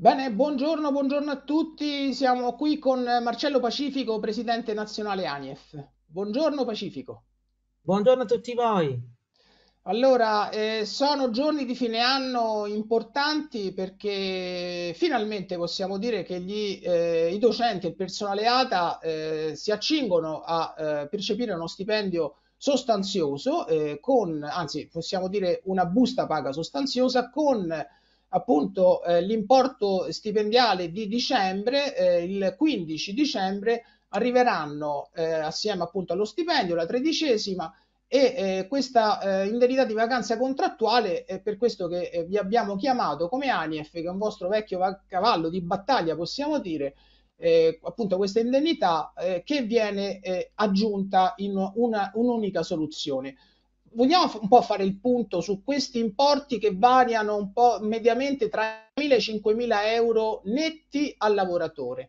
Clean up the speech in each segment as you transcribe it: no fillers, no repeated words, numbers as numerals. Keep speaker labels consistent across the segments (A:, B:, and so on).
A: Bene, buongiorno a tutti. Siamo qui con Marcello Pacifico, presidente nazionale ANIEF. Buongiorno Pacifico.
B: Buongiorno a tutti voi.
A: Allora, sono giorni di fine anno importanti perché finalmente possiamo dire che i docenti e il personale ATA si accingono a percepire uno stipendio sostanzioso, anzi possiamo dire una busta paga sostanziosa con appunto l'importo stipendiale di dicembre, il 15 dicembre arriveranno assieme appunto allo stipendio, la tredicesima e questa indennità di vacanza contrattuale è per questo che vi abbiamo chiamato come ANIEF, che è un vostro vecchio cavallo di battaglia, possiamo dire, appunto questa indennità che viene aggiunta in un'unica soluzione. Vogliamo un po' fare il punto su questi importi che variano un po' mediamente tra 1.000 e 5.000 euro netti al lavoratore,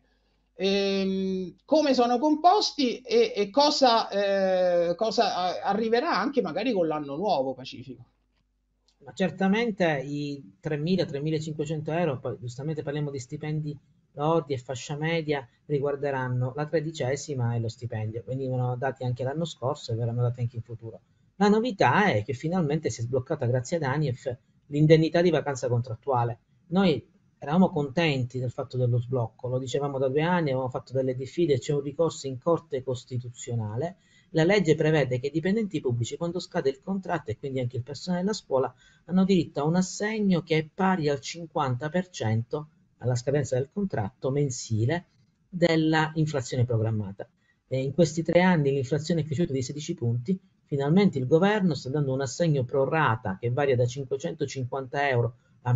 A: come sono composti e cosa arriverà anche magari con l'anno nuovo Pacifico.
B: Ma certamente i 3.000-3.500 euro, poi giustamente parliamo di stipendi lordi e fascia media, riguarderanno la tredicesima e lo stipendio. Venivano dati anche l'anno scorso e verranno dati anche in futuro. La novità è che finalmente si è sbloccata grazie ad ANIEF l'indennità di vacanza contrattuale. Noi eravamo contenti del fatto dello sblocco, lo dicevamo da 2 anni, avevamo fatto delle diffide, c'è un ricorso in Corte Costituzionale. La legge prevede che i dipendenti pubblici, quando scade il contratto e quindi anche il personale della scuola, hanno diritto a un assegno che è pari al 50% alla scadenza del contratto mensile della inflazione programmata. E in questi 3 anni l'inflazione è cresciuta di 16 punti, finalmente il governo sta dando un assegno pro rata che varia da 550 euro a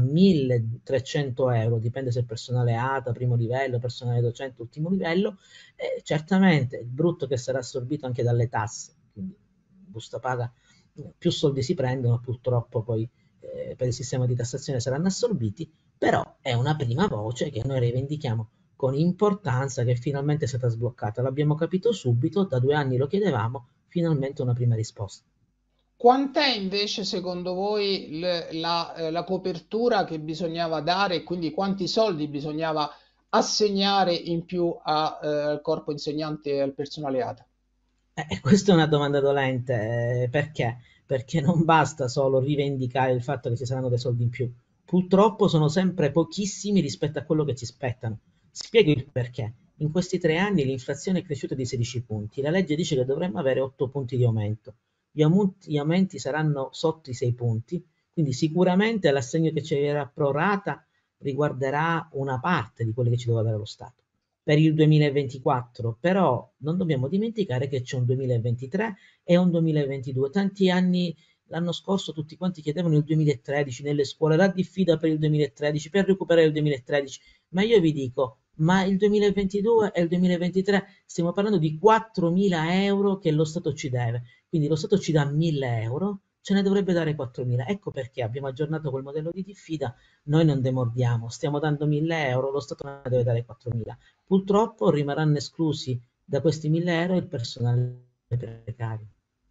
B: 1300 euro, dipende se il personale ATA, primo livello, personale docente, ultimo livello, e certamente il brutto che sarà assorbito anche dalle tasse, quindi busta paga, più soldi si prendono, purtroppo poi per il sistema di tassazione saranno assorbiti, però è una prima voce che noi rivendichiamo con importanza che finalmente è stata sbloccata. L'abbiamo capito subito, da 2 anni lo chiedevamo, finalmente una prima risposta.
A: Quant'è invece secondo voi la copertura che bisognava dare e quindi quanti soldi bisognava assegnare in più al corpo insegnante e al personale ATA?
B: Questa è una domanda dolente, perché? Perché non basta solo rivendicare il fatto che ci saranno dei soldi in più. Purtroppo sono sempre pochissimi rispetto a quello che ci spettano. Spiego il perché. In questi 3 anni l'inflazione è cresciuta di 16 punti. La legge dice che dovremmo avere 8 punti di aumento. Gli aumenti saranno sotto i 6 punti, quindi sicuramente l'assegno che ci arriverà pro rata riguarderà una parte di quelli che ci doveva dare lo Stato per il 2024, però non dobbiamo dimenticare che c'è un 2023 e un 2022. Tanti anni, l'anno scorso tutti quanti chiedevano il 2013 nelle scuole, la diffida per il 2013, per recuperare il 2013, ma io vi dico, ma il 2022 e il 2023 stiamo parlando di 4.000 euro che lo Stato ci deve, quindi lo Stato ci dà 1.000 euro, ce ne dovrebbe dare 4.000. Ecco perché abbiamo aggiornato quel modello di diffida, noi non demordiamo, stiamo dando 1.000 euro, lo Stato ne deve dare 4.000. Purtroppo rimarranno esclusi da questi 1.000 euro il personale precario.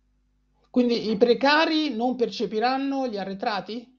A: Quindi i precari non percepiranno gli arretrati?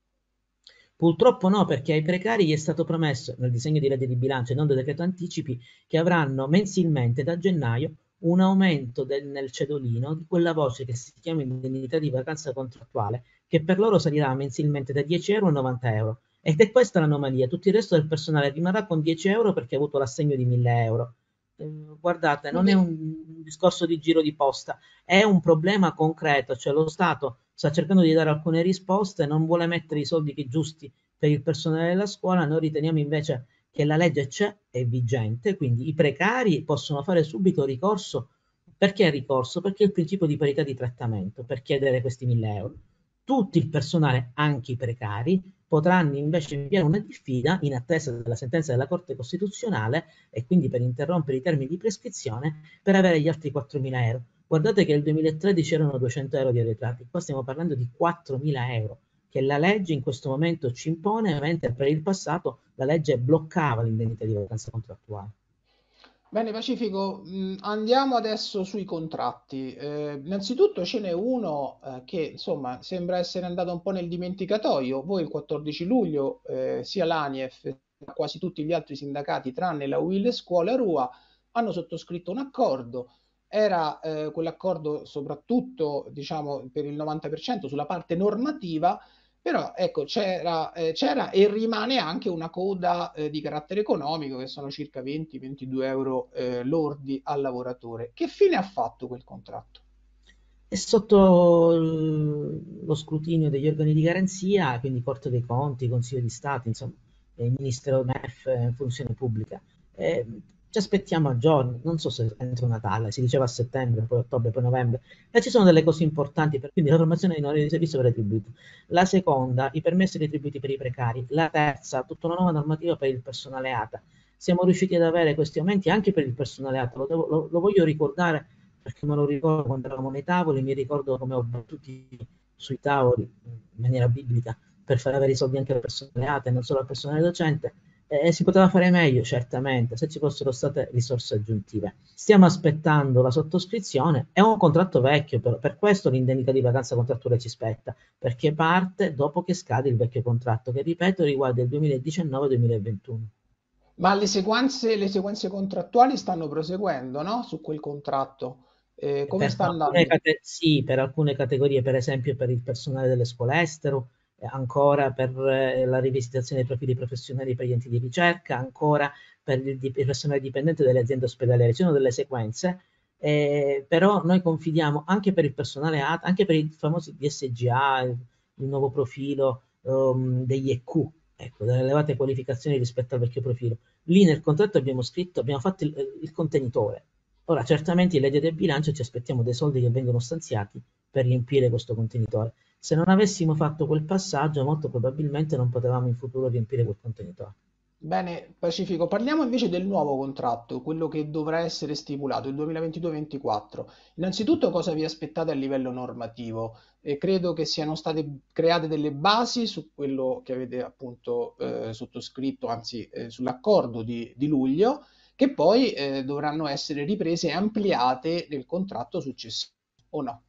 B: Purtroppo no, perché ai precari gli è stato promesso nel disegno di legge di bilancio e non del decreto anticipi che avranno mensilmente da gennaio un aumento nel cedolino di quella voce che si chiama indennità di vacanza contrattuale, che per loro salirà mensilmente da 10 euro a 90 euro. Ed è questa l'anomalia, tutto il resto del personale rimarrà con 10 euro perché ha avuto l'assegno di 1.000 euro. Guardate, non è
A: Quindi
B: un discorso di giro di posta, è un problema concreto, cioè lo Stato sta cercando di dare alcune risposte, non vuole mettere i soldi giusti per il personale della scuola, noi riteniamo invece che la legge c'è, è vigente, quindi i precari possono fare subito ricorso. Perché ricorso? Perché il principio di parità di trattamento per chiedere questi 1.000 euro. Tutto il personale, anche i precari, potranno invece inviare una diffida in attesa della sentenza della Corte Costituzionale e quindi per interrompere i termini di prescrizione per avere gli altri 4.000 euro. Guardate che nel 2013 erano 200 euro di arretrati, qua stiamo parlando di 4.000 euro che la legge in questo momento ci impone, mentre per il passato la legge bloccava l'indennità di vacanza contrattuale.
A: bene, Pacifico, andiamo adesso sui contratti. Innanzitutto ce n'è uno che insomma sembra essere andato un po' nel dimenticatoio. Voi il 14 luglio, sia l'ANIEF quasi tutti gli altri sindacati tranne la UIL Scuola Rua hanno sottoscritto un accordo. Era quell'accordo soprattutto, diciamo, per il 90% sulla parte normativa, però ecco, c'era e rimane anche una coda di carattere economico, che sono circa 20-22 euro lordi al lavoratore. Che fine ha fatto quel contratto?
B: È sotto lo scrutinio degli organi di garanzia, quindi Corte dei Conti, Consiglio di Stato, insomma, il Ministero MEF, Funzione Pubblica. Eh, Ci aspettiamo a giorni, non so se entro Natale, si diceva a settembre, poi ottobre, poi novembre, e ci sono delle cose importanti, quindi la formazione dei oneri di servizio retribuito. La seconda, i permessi retribuiti per i precari. La terza, tutta una nuova normativa per il personale ATA. Siamo riusciti ad avere questi aumenti anche per il personale ATA, lo voglio ricordare perché me lo ricordo quando eravamo nei tavoli, mi ricordo come ho battuti sui tavoli in maniera biblica per far avere i soldi anche al personale ATA e non solo al personale docente. Si poteva fare meglio, certamente, se ci fossero state risorse aggiuntive. Stiamo aspettando la sottoscrizione, è un contratto vecchio, però per questo l'indennità di vacanza contrattuale ci spetta, perché parte dopo che scade il vecchio contratto, che ripeto riguarda il 2019-2021.
A: Ma le sequenze contrattuali stanno proseguendo, no? Su quel contratto. Come sta andando?
B: Sì, per alcune categorie, per esempio per il personale delle scuole estero, ancora per la rivisitazione dei profili professionali per gli enti di ricerca, ancora per il personale dipendente delle aziende ospedaliere. Ci sono delle sequenze, però noi confidiamo anche per il personale ATA, anche per i famosi DSGA, il nuovo profilo degli EQ, ecco, delle elevate qualificazioni rispetto al vecchio profilo. Lì nel contratto abbiamo scritto, abbiamo fatto il contenitore. Ora, certamente in legge del bilancio ci aspettiamo dei soldi che vengono stanziati per riempire questo contenitore. Se non avessimo fatto quel passaggio, molto probabilmente non potevamo in futuro riempire quel contenitore.
A: Bene, Pacifico, parliamo invece del nuovo contratto, quello che dovrà essere stipulato il 2022-24. Innanzitutto, cosa vi aspettate a livello normativo? Credo che siano state create delle basi su quello che avete appunto sottoscritto, anzi sull'accordo di luglio, che poi dovranno essere riprese e ampliate nel contratto successivo, o no?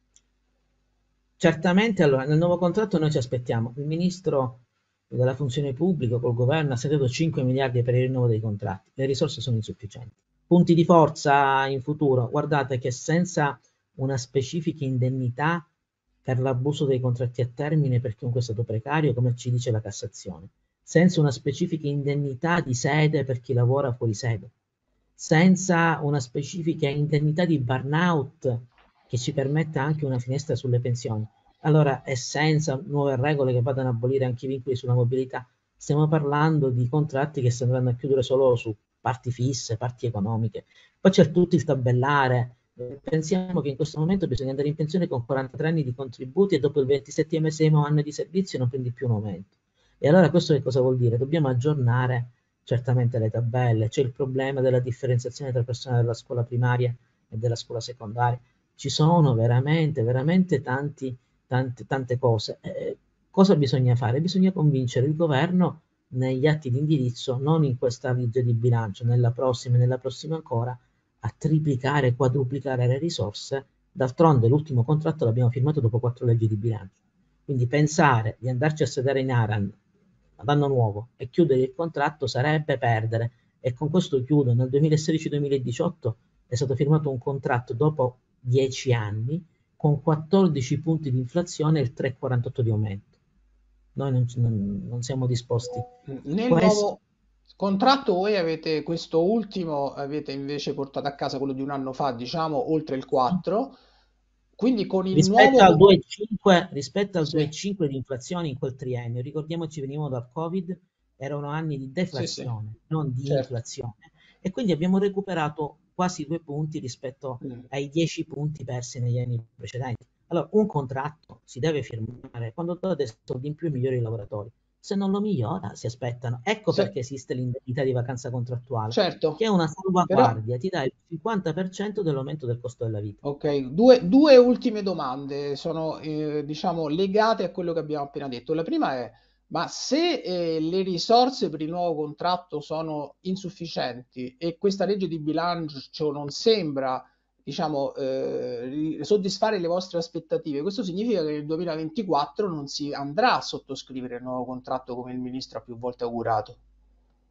B: Certamente, allora, nel nuovo contratto noi ci aspettiamo, il ministro della funzione pubblica col governo ha stanziato 5 miliardi per il rinnovo dei contratti, le risorse sono insufficienti. Punti di forza in futuro, guardate che senza una specifica indennità per l'abuso dei contratti a termine per chiunque è stato precario, come ci dice la Cassazione, senza una specifica indennità di sede per chi lavora fuori sede, senza una specifica indennità di burnout che ci permetta anche una finestra sulle pensioni. Allora, e senza nuove regole che vadano a abolire anche i vincoli sulla mobilità, stiamo parlando di contratti che si andranno a chiudere solo su parti fisse, parti economiche. Poi c'è tutto il tabellare. Pensiamo che in questo momento bisogna andare in pensione con 43 anni di contributi e dopo il 27esimo anno di servizio non prendi più un aumento. E allora questo che cosa vuol dire? Dobbiamo aggiornare certamente le tabelle, c'è il problema della differenziazione tra il personale della scuola primaria e della scuola secondaria. Ci sono veramente, veramente tante cose. Cosa bisogna fare? Bisogna convincere il governo negli atti di indirizzo, non in questa legge di bilancio, e nella prossima ancora, a triplicare, quadruplicare le risorse. D'altronde l'ultimo contratto l'abbiamo firmato dopo 4 leggi di bilancio. Quindi pensare di andarci a sedere in Aran ad anno nuovo e chiudere il contratto sarebbe perdere. E con questo chiudo. Nel 2016-2018 è stato firmato un contratto dopo 10 anni con 14 punti di inflazione e il 3,48 di aumento. Noi non siamo disposti.
A: Nel
B: Questo,
A: nuovo contratto voi avete questo ultimo, avete invece portato a casa quello di un anno fa, diciamo, oltre il 4, quindi con il
B: rispetto
A: nuovo...
B: al 2,5, rispetto al
A: Sì,
B: 2,5 di inflazione in quel triennio, ricordiamoci, venivamo dal Covid, erano anni di
A: sì, sì,
B: deflazione, non di
A: certo.
B: inflazione, e quindi abbiamo recuperato quasi 2 punti rispetto
A: Mm.
B: ai 10 punti persi negli anni precedenti. Allora, un contratto si deve firmare quando date soldi in più e migliori i lavoratori. Se non lo migliora, si aspettano. Ecco
A: Sì,
B: perché esiste l'indennità di vacanza contrattuale, che
A: certo,
B: è una
A: però
B: salvaguardia, ti dà il 50% dell'aumento del costo della vita.
A: ok, due ultime domande sono diciamo legate a quello che abbiamo appena detto. La prima è, ma se le risorse per il nuovo contratto sono insufficienti e questa legge di bilancio non sembra, diciamo, soddisfare le vostre aspettative, questo significa che nel 2024 non si andrà a sottoscrivere il nuovo contratto come il ministro ha più volte augurato.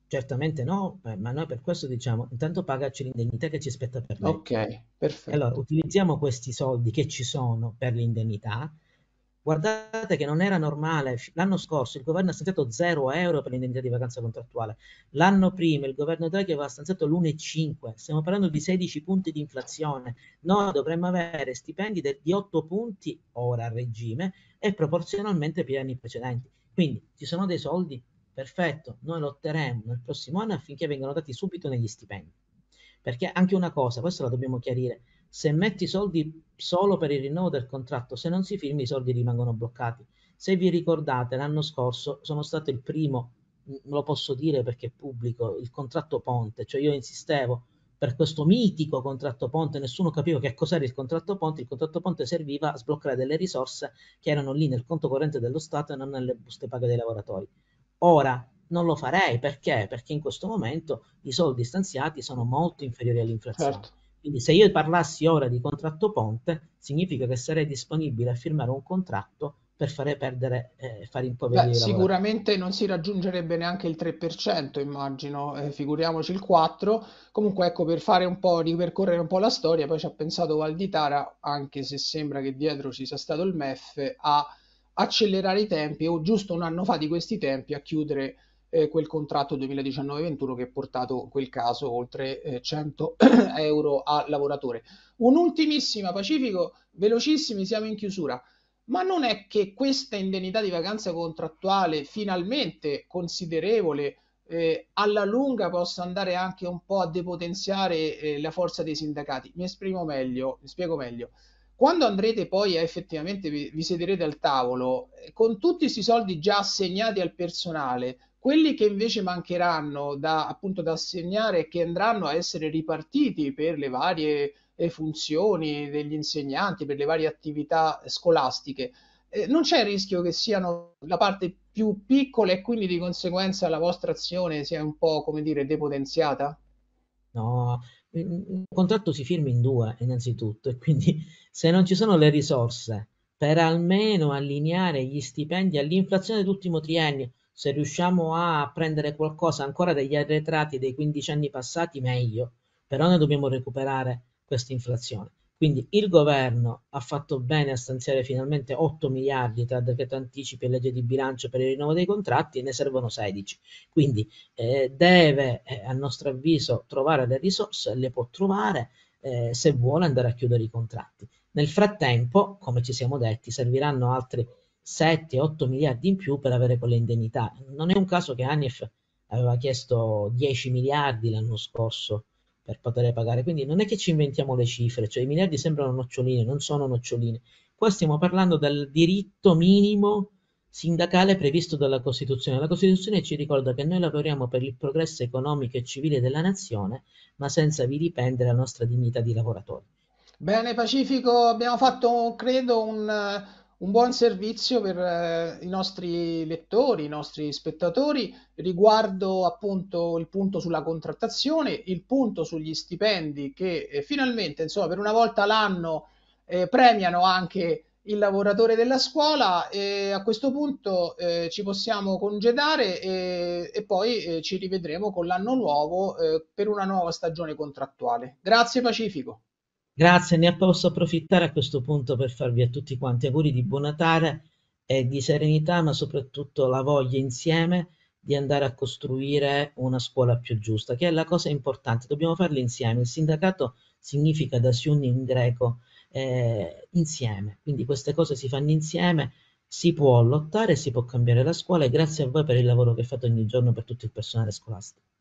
B: Certamente no, ma noi per questo diciamo, intanto pagaci l'indennità che ci spetta per
A: Ok,
B: legge. E allora
A: perfetto.
B: utilizziamo questi soldi che ci sono per l'indennità. Guardate che non era normale, l'anno scorso il governo ha stanziato 0 euro per l'indennità di vacanza contrattuale, l'anno prima il governo Draghi aveva stanziato l'1,5, stiamo parlando di 16 punti di inflazione, noi dovremmo avere stipendi di 8 punti ora a regime e proporzionalmente più anni precedenti. Quindi ci sono dei soldi, perfetto, noi lotteremo nel prossimo anno affinché vengano dati subito negli stipendi. Perché anche una cosa, questo la dobbiamo chiarire, se metti i soldi solo per il rinnovo del contratto, se non si firma i soldi rimangono bloccati. Se vi ricordate, l'anno scorso sono stato il primo, lo posso dire perché è pubblico, il contratto ponte, cioè io insistevo per questo mitico contratto ponte, nessuno capiva che cos'era il contratto ponte serviva a sbloccare delle risorse che erano lì nel conto corrente dello Stato e non nelle buste paga dei lavoratori. Ora non lo farei perché? Perché in questo momento i soldi stanziati sono molto inferiori all'inflazione.
A: Certo.
B: Quindi se io parlassi ora di contratto ponte, significa che sarei disponibile a firmare un contratto per fare perdere, fare
A: Beh,
B: impoverire i lavoratori.
A: sicuramente non si raggiungerebbe neanche il 3%, immagino, figuriamoci il 4%. Comunque, ecco, per fare un po', ripercorrere un po' la storia, poi ci ha pensato Valditara, anche se sembra che dietro ci sia stato il MEF, a accelerare i tempi, o giusto un anno fa di questi tempi, a chiudere quel contratto 2019-21 che ha portato in quel caso oltre 100 euro al lavoratore. Un'ultimissima, Pacifico, velocissimi, siamo in chiusura. Ma non è che questa indennità di vacanza contrattuale, finalmente considerevole, alla lunga possa andare anche un po' a depotenziare la forza dei sindacati? Mi esprimo meglio, mi spiego meglio. Quando andrete poi a effettivamente vi siederete al tavolo, con tutti questi soldi già assegnati al personale, quelli che invece mancheranno da, appunto, da assegnare e che andranno a essere ripartiti per le varie funzioni degli insegnanti, per le varie attività scolastiche, non c'è il rischio che siano la parte più piccola e quindi di conseguenza la vostra azione sia un po', come dire, depotenziata?
B: No, il contratto si firma in due innanzitutto e quindi se non ci sono le risorse per almeno allineare gli stipendi all'inflazione dell'ultimo triennio, se riusciamo a prendere qualcosa ancora degli arretrati dei 15 anni passati, meglio, però noi dobbiamo recuperare questa inflazione. Quindi il governo ha fatto bene a stanziare finalmente 8 miliardi tra decreto anticipi e legge di bilancio per il rinnovo dei contratti e ne servono 16. Quindi deve, a nostro avviso, trovare le risorse, le può trovare se vuole andare a chiudere i contratti. Nel frattempo, come ci siamo detti, serviranno altri 7-8 miliardi in più per avere quelle indennità. Non è un caso che Anif aveva chiesto 10 miliardi l'anno scorso per poter pagare, quindi non è che ci inventiamo le cifre, cioè i miliardi sembrano noccioline, non sono noccioline. Qua stiamo parlando del diritto minimo sindacale previsto dalla Costituzione. La Costituzione ci ricorda che noi lavoriamo per il progresso economico e civile della nazione, ma senza vilipendere la nostra dignità di lavoratori.
A: Bene, Pacifico, abbiamo fatto, credo, un buon servizio per i nostri lettori, i nostri spettatori, riguardo appunto il punto sulla contrattazione, il punto sugli stipendi che finalmente, insomma, per una volta l'anno premiano anche il lavoratore della scuola e a questo punto ci possiamo congedare e poi ci rivedremo con l'anno nuovo per una nuova stagione contrattuale. Grazie, Pacifico.
B: Grazie, ne posso approfittare a questo punto per farvi a tutti quanti auguri di buon Natale e di serenità, ma soprattutto la voglia insieme di andare a costruire una scuola più giusta, che è la cosa importante. Dobbiamo farlo insieme. Il sindacato significa dasiun in greco, insieme. Quindi queste cose si fanno insieme, si può lottare, si può cambiare la scuola e grazie a voi per il lavoro che fate ogni giorno per tutto il personale scolastico.